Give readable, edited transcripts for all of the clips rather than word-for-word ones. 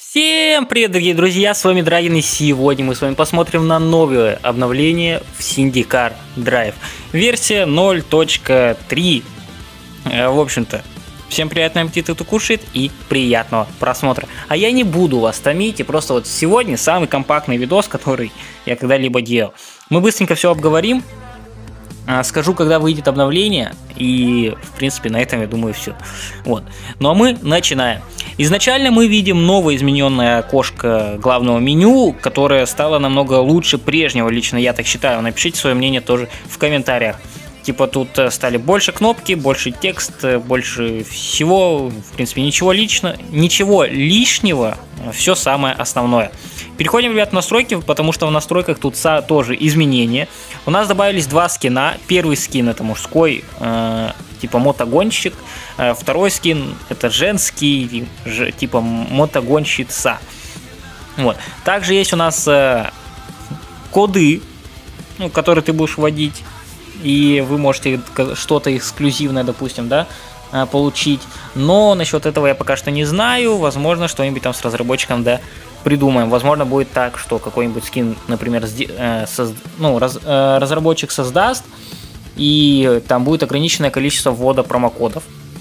Всем привет, дорогие друзья, с вами Драгин, и сегодня мы с вами посмотрим на новое обновление в SyndiCar Drive. Версия 0.3. В общем-то, всем приятного аппетита, кто кушает, и приятного просмотра. А я не буду вас томить, и просто вот сегодня самый компактный видос, который я когда-либо делал. Мы быстренько все обговорим. Скажу, когда выйдет обновление, и, в принципе, на этом, я думаю, все. Вот. Ну а мы начинаем. Изначально мы видим новое измененное окошко главного меню, которое стало намного лучше прежнего, лично я так считаю. Напишите свое мнение тоже в комментариях. Типа тут стали больше кнопки, больше текст, больше всего, в принципе, ничего лишнего, все самое основное. Переходим, ребят, в настройки, потому что в настройках тут тоже изменения. У нас добавились два скина. Первый скин — это мужской, типа мотогонщик. Второй скин — это женский, типа мотогонщица. Вот. Также есть у нас коды, которые ты будешь вводить. И вы можете что-то эксклюзивное, допустим, да, получить. Но насчет этого я пока что не знаю. Возможно, что-нибудь там с разработчиком, да, придумаем. Возможно, будет так, что какой-нибудь скин, например, разработчик создаст, и там будет ограниченное количество ввода промокодов.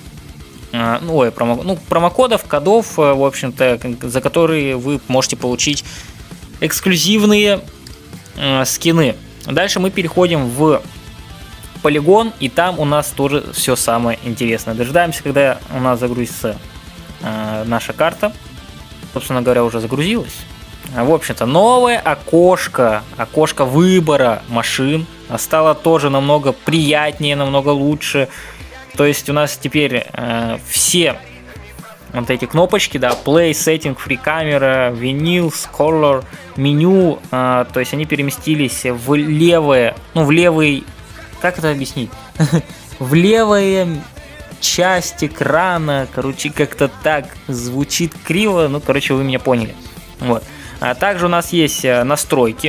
Промокодов, кодов, в общем-то, за которые вы можете получить эксклюзивные скины. Дальше мы переходим в полигон, и там у нас тоже все самое интересное. Дожидаемся, когда у нас загрузится наша карта. Собственно говоря, уже загрузилась. В общем-то, новое окошко выбора машин стало тоже намного приятнее, намного лучше. То есть у нас теперь все вот эти кнопочки, да, Play, Setting, Free Camera, Vinyls, Color, меню, то есть они переместились в левое, в левый, как это объяснить? В левое часть экрана, короче, как-то так звучит криво, вы меня поняли. Вот. А также у нас есть настройки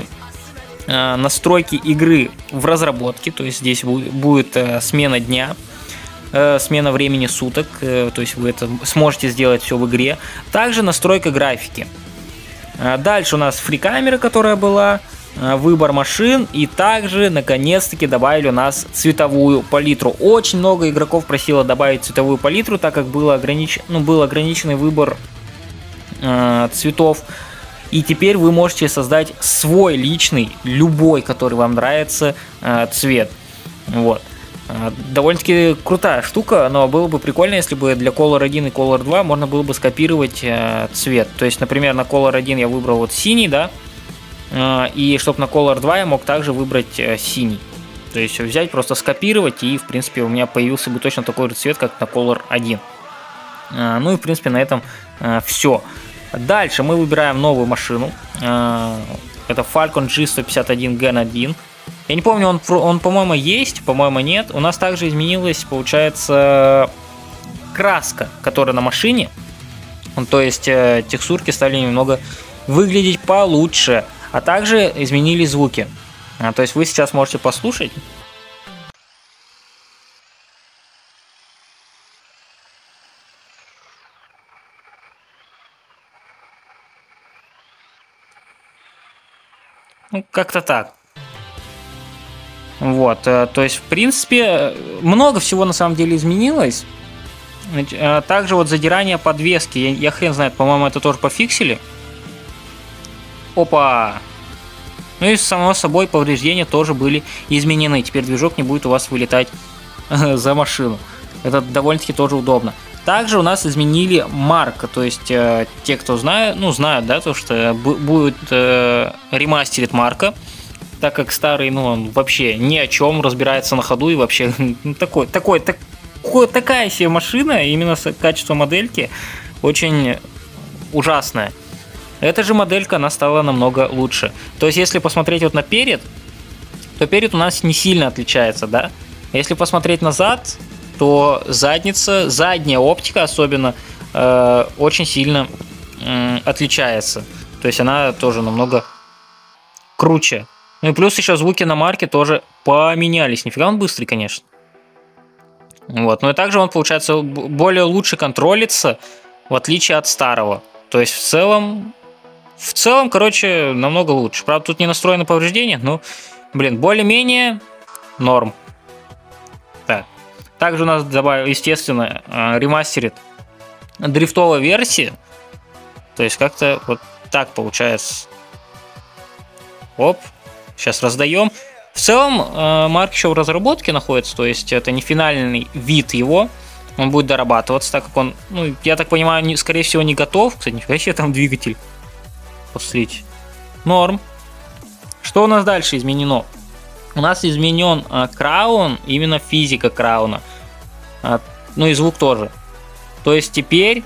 игры в разработке, то есть здесь будет смена дня, смена времени суток, то есть вы это сможете сделать все в игре. Также настройка графики. Дальше у нас фри-камера, которая была, выбор машин, и также наконец-таки добавили у нас цветовую палитру. Очень много игроков просило добавить цветовую палитру, так как был ограниченный выбор цветов. И теперь вы можете создать свой личный, любой, который вам нравится, цвет. Вот. Довольно-таки крутая штука, но было бы прикольно, если бы для Color 1 и Color 2 можно было бы скопировать цвет. То есть, например, на Color 1 я выбрал вот синий, да, и чтобы на Color 2 я мог также выбрать синий. То есть взять, просто скопировать, и в принципе у меня появился бы точно такой же цвет, как на Color 1. Ну и в принципе на этом все. Дальше мы выбираем новую машину. Это Falcon G151 Gen 1. Я не помню, он по-моему есть, по-моему нет. У нас также изменилась, получается, краска, которая на машине. То есть текстурки стали немного выглядеть получше. А также изменились звуки. То есть вы сейчас можете послушать. Как-то так. Вот, то есть, в принципе, много всего на самом деле изменилось. Также вот задирание подвески, я хрен знает, по-моему, это тоже пофиксили. Опа! Ну и само собой повреждения тоже были изменены. Теперь движок не будет у вас вылетать за машину. Это довольно-таки тоже удобно. Также у нас изменили марка, то есть те, кто знают, да, то что будет ремастерит марка, так как старый, он вообще ни о чем, разбирается на ходу и вообще такая себе машина, именно с качеством модельки очень ужасная. Эта же моделька, она стала намного лучше. То есть, если посмотреть вот на перед, то перед у нас не сильно отличается, да. Если посмотреть назад, то задняя оптика особенно очень сильно отличается. То есть, она тоже намного круче. Ну и плюс еще звуки на марке тоже поменялись. Нифига он быстрый, конечно. Вот. Ну и также он, получается, более лучше контролится, в отличие от старого. То есть в целом, короче, намного лучше. Правда, тут не настроено повреждения, но, блин, более-менее норм. Так. Также у нас добавил, естественно, ремастерит дрифтовая версия. То есть как-то вот так получается. Оп. Сейчас раздаем. В целом, Марк еще в разработке находится, то есть это не финальный вид его. Он будет дорабатываться, так как он, ну, я так понимаю, скорее всего, не готов. Кстати, нифига себе там двигатель. Посмотрите. Норм. Что у нас дальше изменено? У нас изменен краун, именно физика крауна. Ну и звук тоже. То есть теперь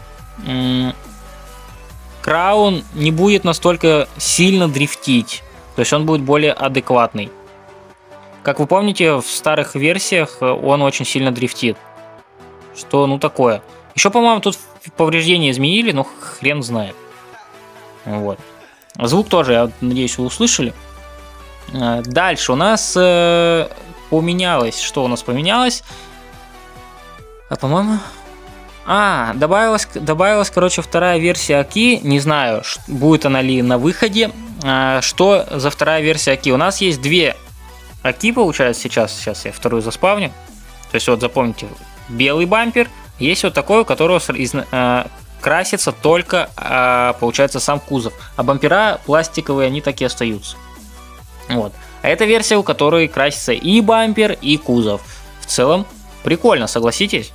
краун не будет настолько сильно дрифтить. То есть он будет более адекватный. Как вы помните, в старых версиях он очень сильно дрифтит. Что, ну, такое. Еще, по-моему, тут повреждения изменили, но хрен знает. Вот. Звук тоже, я надеюсь, вы услышали. Дальше у нас поменялось. Что у нас поменялось? По-моему... добавилась, короче, вторая версия Аки. Не знаю, будет она ли на выходе. Что за вторая версия Аки? У нас есть две Аки, получается, сейчас я вторую заспавню. То есть, вот, запомните, белый бампер. Есть вот такой, у которого красится только, получается, сам кузов. А бампера пластиковые, они так и остаются. Вот. А это версия, у которой красится и бампер, и кузов. В целом, прикольно, согласитесь?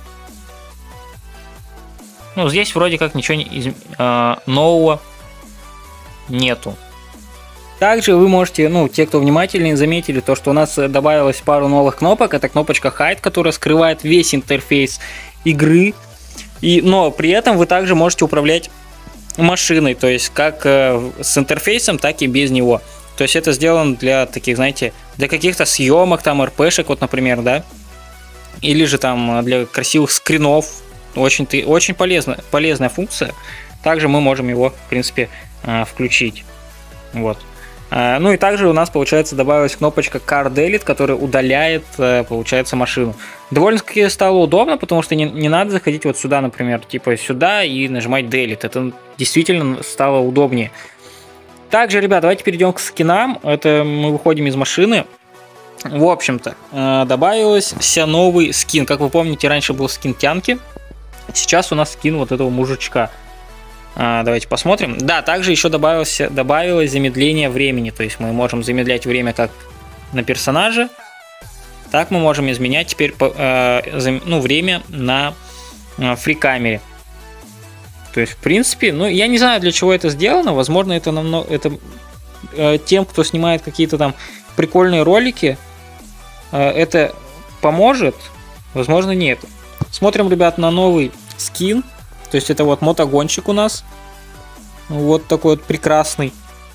Ну, здесь вроде как ничего нового нету. Также вы можете, ну, те, кто внимательнее, заметили то, что у нас добавилось пару новых кнопок. Это кнопочка Hide, которая скрывает весь интерфейс игры. Но при этом вы также можете управлять машиной, то есть как с интерфейсом, так и без него. То есть это сделано для таких, знаете, для каких-то съемок, там, РПшек, вот, например, да. Или же там для красивых скринов. Очень полезная функция. Также мы можем его, в принципе, включить. Вот. Ну и также у нас, получается, добавилась кнопочка Car Delete, которая удаляет, получается, машину. Довольно-таки стало удобно, потому что не надо заходить вот сюда, например, типа сюда и нажимать Delete. Это действительно стало удобнее. Также, ребят, давайте перейдем к скинам. Это мы выходим из машины. В общем-то, добавился новый скин. Как вы помните, раньше был скин Тянки. Сейчас у нас скин вот этого мужичка. Давайте посмотрим. Да, также еще добавилось замедление времени. То есть мы можем замедлять время как на персонаже, так мы можем изменять теперь время на фрикамере. То есть, в принципе, ну, я не знаю, для чего это сделано. Возможно, это тем, кто снимает какие-то там прикольные ролики, это поможет. Возможно, нет. Смотрим, ребят, на новый скин. То есть это вот мотогонщик у нас. Вот такой вот прекрасный.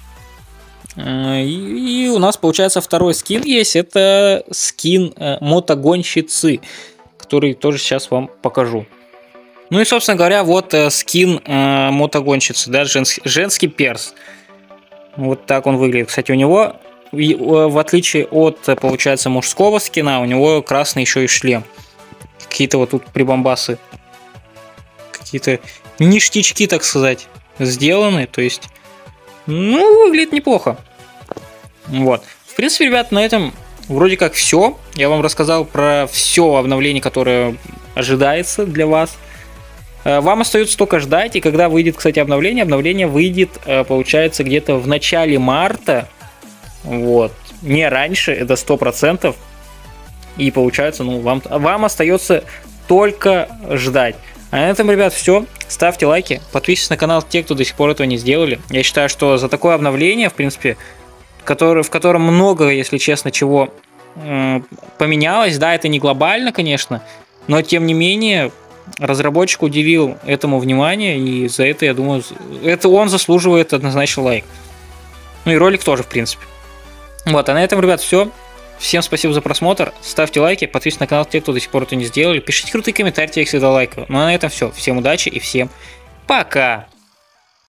И у нас, получается, второй скин есть. Это скин мотогонщицы, который тоже сейчас вам покажу. Ну и, собственно говоря, вот скин мотогонщицы, да, женский перс. Вот так он выглядит. Кстати, у него, в отличие от, получается, мужского скина, у него красный еще и шлем. Какие-то вот тут прибамбасы. Какие-то ништячки, так сказать, сделаны. То есть, ну, выглядит неплохо. Вот. В принципе, ребят, на этом вроде как все. Я вам рассказал про все обновление, которое ожидается для вас. Вам остается только ждать. И когда выйдет, кстати, обновление выйдет, получается, где-то в начале марта. Вот. Не раньше, это 100%. И получается, ну, вам остается только ждать. А на этом, ребят, все. Ставьте лайки, подписывайтесь на канал те, кто до сих пор этого не сделали. Я считаю, что за такое обновление, в принципе, в котором много, если честно, чего поменялось. Да, это не глобально, конечно, но тем не менее разработчик уделил этому внимание, и за это, я думаю, он заслуживает однозначно лайк. Ну и ролик тоже, в принципе. Вот, а на этом, ребят, все. Всем спасибо за просмотр, ставьте лайки, подписывайтесь на канал те, кто до сих пор это не сделали, пишите крутые комментарии, я их всегда лайкаю. Ну а на этом все, всем удачи и всем пока!